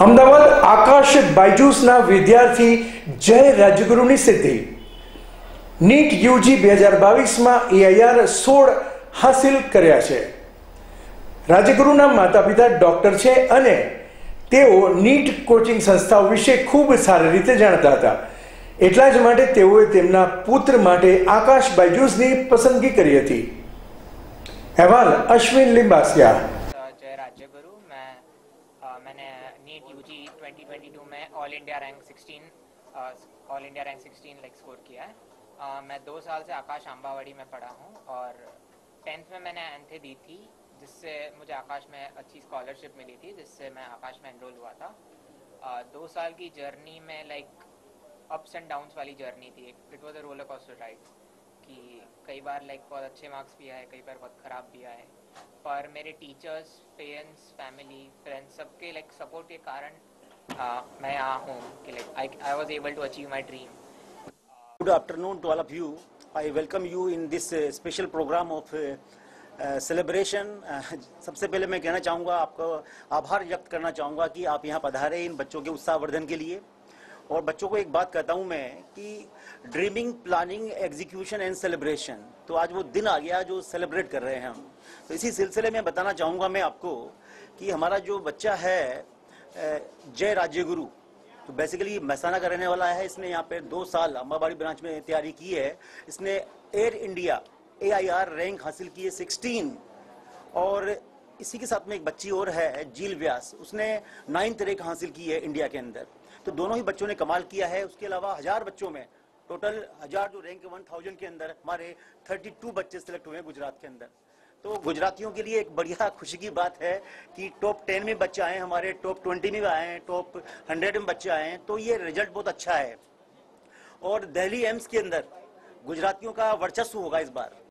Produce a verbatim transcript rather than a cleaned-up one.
અમદાવાદ આકાશ બાયજૂસના વિદ્યાર્થી જય રાજગુરુની સિદ્ધિ નીટ યુજી બે હજાર બાવીસમાં એઆઈઆર સોળ હાસિલ કર્યા છે। રાજગુરુના માતા પિતા ડોક્ટર છે અને તેઓ નીટ કોચિંગ સંસ્થાઓ વિશે ખૂબ સારી રીતે જાણતા હતા। એટલા જ માટે તેઓએ તેમના પુત્ર માટે આકાશ બાયજૂસની પસંદગી કરી હતી। અહેવાલ અશ્વિન લિંબાસિયા। जय राज्यगुरु। मैं आ, मैंने NEET UG twenty twenty two में ऑल इंडिया रैंक सोलह ऑल इंडिया रैंक सोलह लाइक स्कोर किया है। आ, मैं दो साल से आकाश आंबावाड़ी में पढ़ा हूँ और टेंथ में मैंने एंथे दी थी, जिससे मुझे आकाश में अच्छी स्कॉलरशिप मिली थी, जिससे मैं आकाश में एनरोल हुआ था। आ, दो साल की जर्नी में लाइक अप्स एंड डाउन्स वाली जर्नी थी। It was a roller coaster ride कि कई बार लाइक बहुत अच्छे मार्क्स भी आए, कई बार बहुत ख़राब भी आए, पर मेरे टीचर्स, पेरेंट्स, फैमिली, फ्रेंड्स सबके लाइक सपोर्ट के कारण uh, मैं यहाँ हूँ कि like I I was able to achieve my dream. Good afternoon to all of you. I welcome you in this uh, special program of uh, uh, celebration. Uh, सबसे पहले मैं कहना चाहूँगा, आपको आभार व्यक्त करना चाहूँगा कि आप यहाँ पधारे इन बच्चों के उत्साहवर्धन के लिए। और बच्चों को एक बात कहता हूँ मैं कि dreaming, planning, execution and celebration, तो आज वो दिन आ गया जो सेलिब्रेट कर रहे हैं हम। तो इसी सिलसिले में बताना चाहूँगा मैं आपको कि हमारा जो बच्चा है जय राज्यगुरु, तो बेसिकली महसाना का रहने वाला है। इसने यहाँ पे दो साल अम्बावाड़ी ब्रांच में तैयारी की है। इसने Air India A I R rank हासिल की है सोलह, और इसी के साथ में एक बच्ची और है जील व्यास, उसने नाइन्थ रैंक हासिल की है इंडिया के अंदर। तो दोनों ही बच्चों ने कमाल किया है। उसके अलावा हजार बच्चों में टोटल हजार जो रैंक वन थाउजेंड के अंदर हमारे थर्टी टू बच्चे सिलेक्ट हुए हैं गुजरात के अंदर। तो गुजरातियों के लिए एक बढ़िया खुशी की बात है कि टॉप टेन में बच्चे आए हैं, हमारे टॉप ट्वेंटी में आए हैं, टॉप हंड्रेड में बच्चे आए हैं। तो ये रिजल्ट बहुत अच्छा है और दिल्ली एम्स के अंदर गुजरातियों का वर्चस्व होगा इस बार।